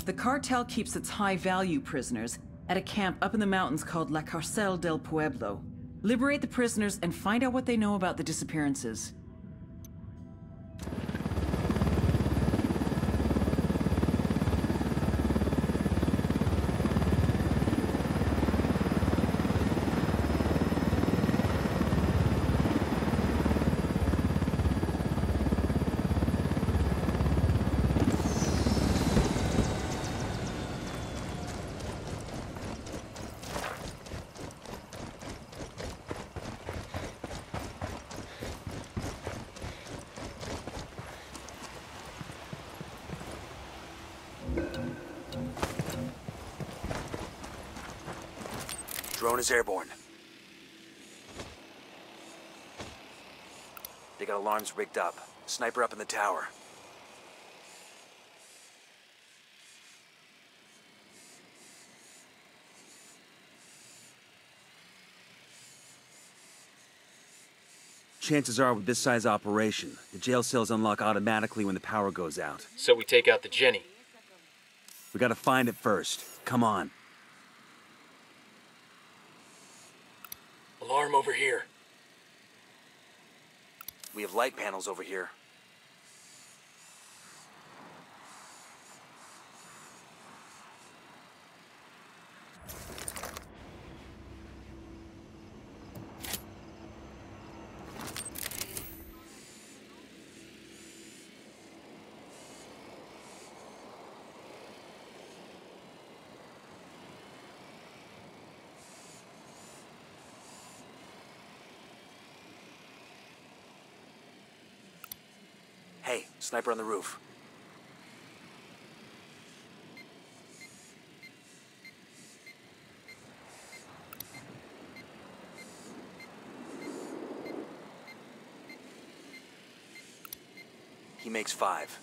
The cartel keeps its high-value prisoners at a camp up in the mountains called La Carcel del Pueblo. Liberate the prisoners and find out what they know about the disappearances. Drone is airborne. They got alarms rigged up. Sniper up in the tower. Chances are with this size operation, the jail cells unlock automatically when the power goes out. So we take out the Jenny. We gotta find it first. Come on. Alarm over here. We have light panels over here. Hey, sniper on the roof. He makes 5.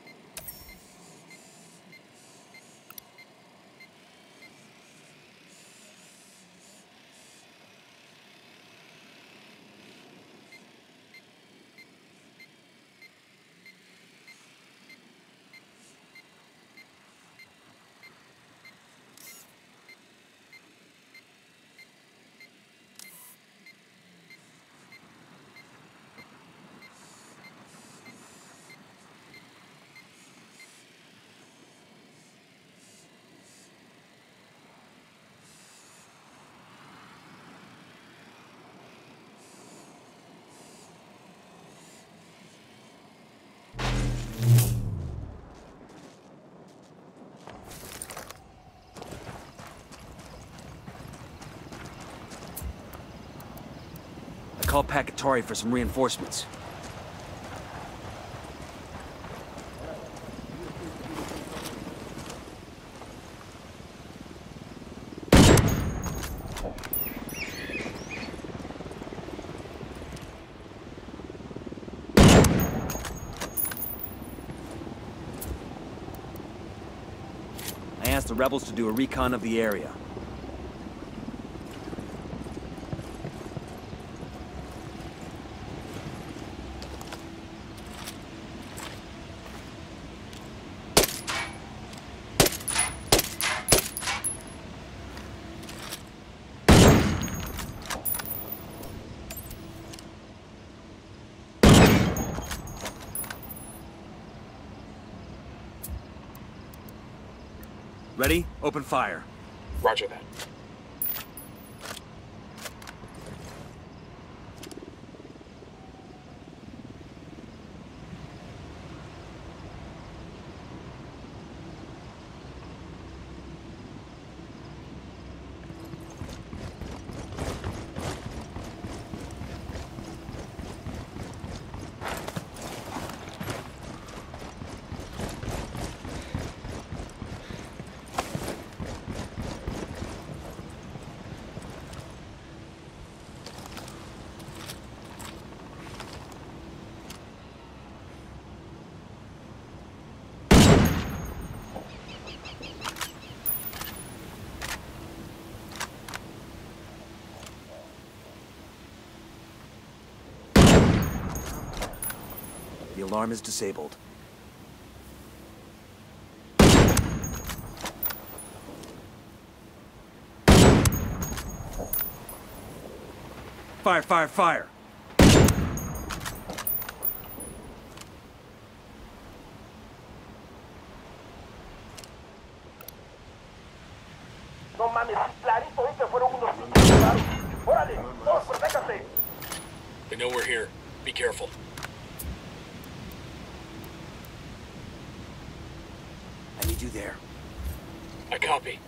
Call Pacatari for some reinforcements. I asked the rebels to do a recon of the area. Ready? Open fire. Roger that. The alarm is disabled. Fire, fire, fire! No mames, clarito vi que fueron unos pinches raros. ¡Órale! ¡Todos, protéjanse! They know we're here. Be careful. I need you there. I copy.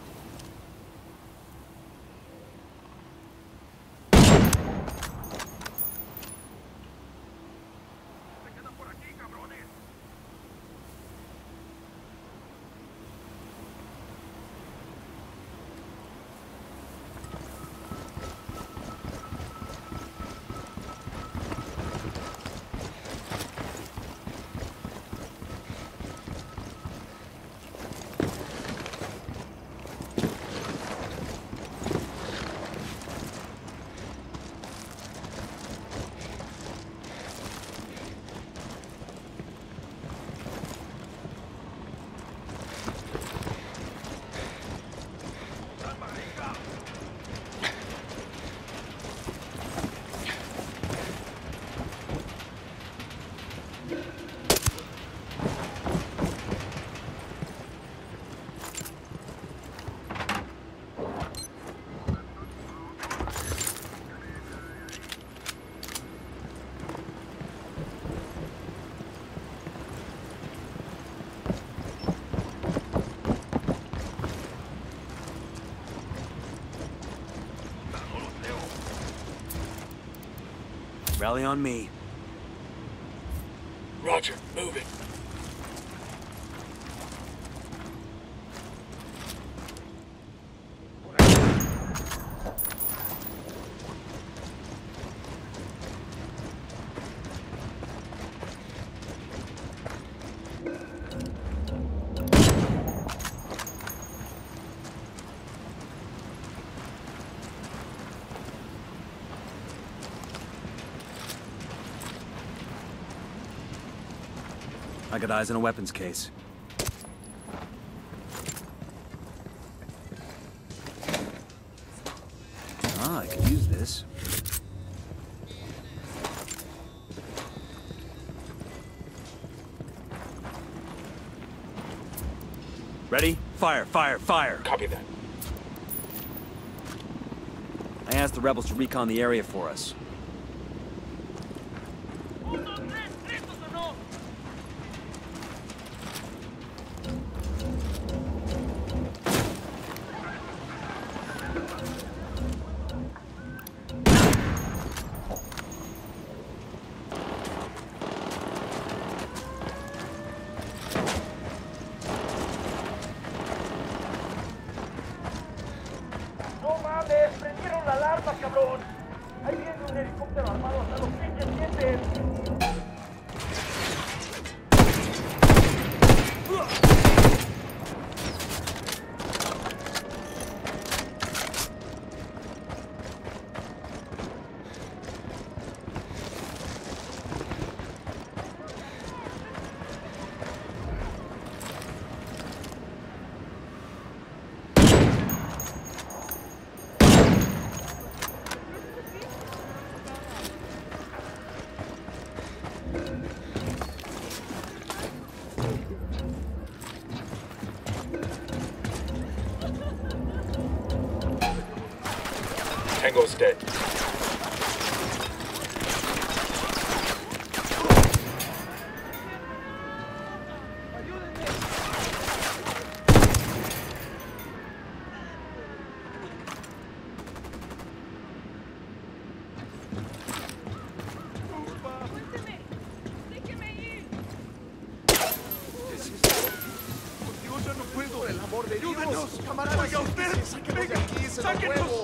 Rally on me. Roger, moving. I got eyes on a weapons case. Ah, I could use this. Ready? Fire, fire, fire! Copy that. I asked the rebels to recon the area for us. ¡No mames! ¡Prendieron la alarma, cabrón! ¡Ahí viene un helicóptero armado hasta los pinches dientes! Tango's dead. Dios, ya no puedo. Por el amor de Dios. Ayúdenos, camarada. Oiga usted. Sáquenos de aquí, se lo ruego.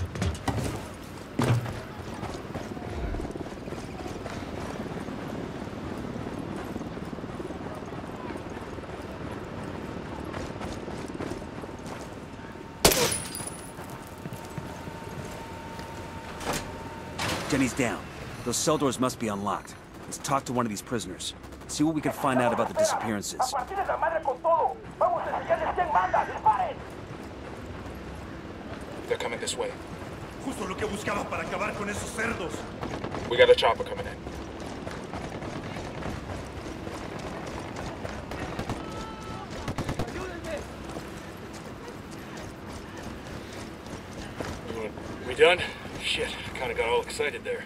Jenny's down. Those cell doors must be unlocked. Let's talk to one of these prisoners. See what we can find out about the disappearances. ¡A partir de la madre con todo! ¡Vamos a enseñarles quién manda! ¡Disparen! They're coming this way. Justo lo que buscaba para acabar con esos cerdos. We got a chopper coming in. We done? Shit, I kinda got all excited there.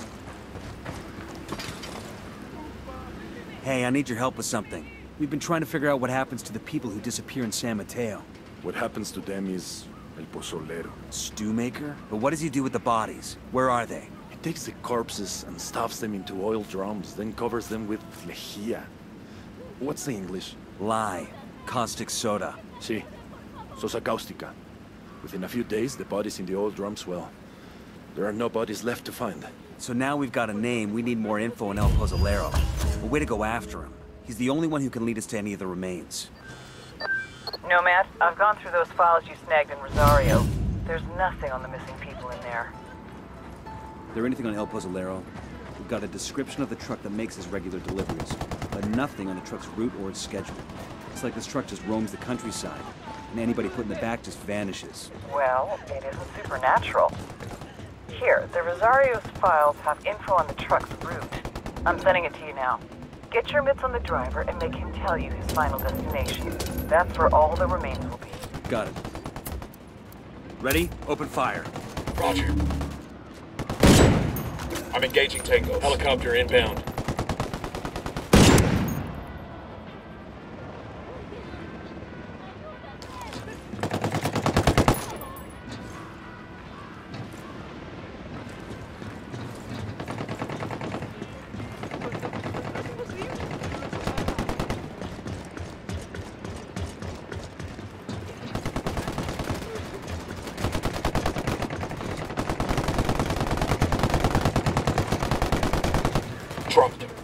Hey, I need your help with something. We've been trying to figure out what happens to the people who disappear in San Mateo. What happens to them is el pozolero. Stew maker? But what does he do with the bodies? Where are they? He takes the corpses and stuffs them into oil drums, then covers them with lejía. What's the English? Lye. Caustic soda. Sí, sosa cáustica. Within a few days, the bodies in the oil drums, well, there are no bodies left to find. So now we've got a name, we need more info on El Pozolero. A way to go after him. He's the only one who can lead us to any of the remains. Nomad, I've gone through those files you snagged in Rosario. There's nothing on the missing people in there. Is there anything on El Pozolero? We've got a description of the truck that makes his regular deliveries, but nothing on the truck's route or its schedule. It's like this truck just roams the countryside, and anybody put in the back just vanishes. Well, it isn't supernatural. Here, the Rosario's files have info on the truck's route. I'm sending it to you now. Get your mitts on the driver and make him tell you his final destination. That's where all the remains will be. Got it. Ready? Open fire. Roger. I'm engaging Tango. Helicopter inbound. Dropped him.